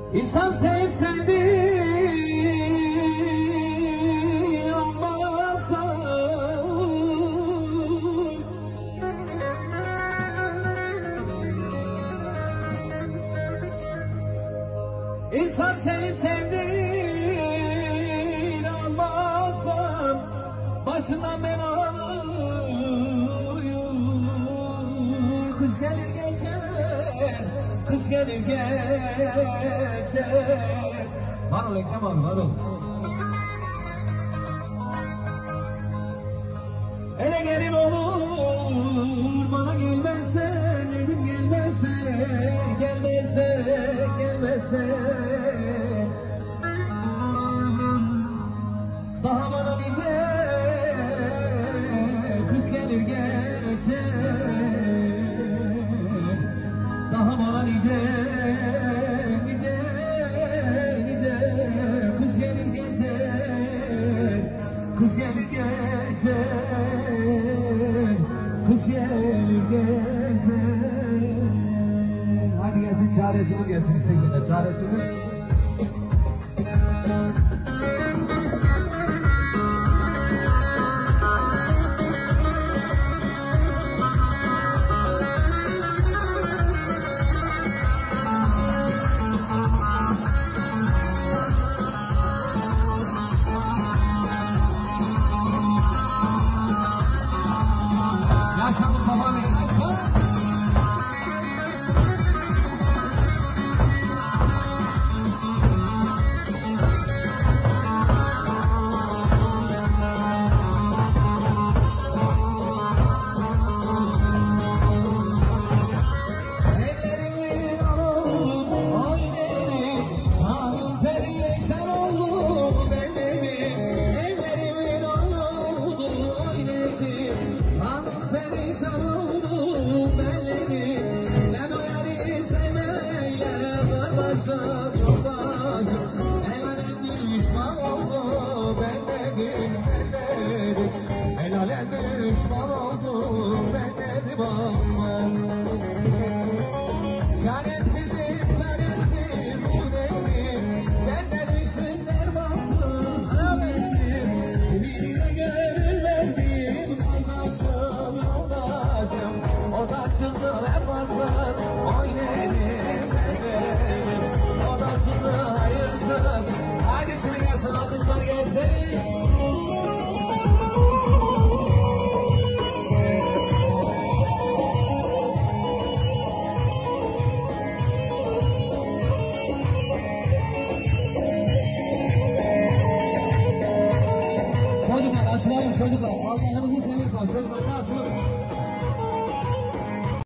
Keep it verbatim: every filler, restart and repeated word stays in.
İnsan sevip sevdi olmazsa İnsan sevip sevdi olmazsa başından belayı kış gelir geçer kış gelir geçer var ol Kemal var ol ele gelin olur bana gelmezse dedim gelmezse gelmezse gelmezse daha bana nice kız gelir geçer daha bana nice nice nice kız gelir geçer kız gelir geçer kız gelir geçer hadi gelsin çaresi bu gelsin istekinde çaresizim Yaşa Mustafa Bey, yaşa! Ellerimin oldu, oynayın, hanım perişan oldu, ellerimin, ellerimin oldu, oynayın, hanım perişan oldum ellerim ben o yari sevmeyle kardeşim yoldaşım el alem düşman oldu ben dedim ellerim el alem düşman oldu ben dedim aman çaresizim çaresiz bu dedim benden düştüm dermansız haberdim birine gönül verdim kardeşim yoldaşım o da çıktı vefasız oynayayım benim o da çıktı hayırsız hadi şimdi gelsin alkışlar gelsin Çocuklar açılalım çocuklar Allah'ınızı seviyorsanız çocuklar açılalım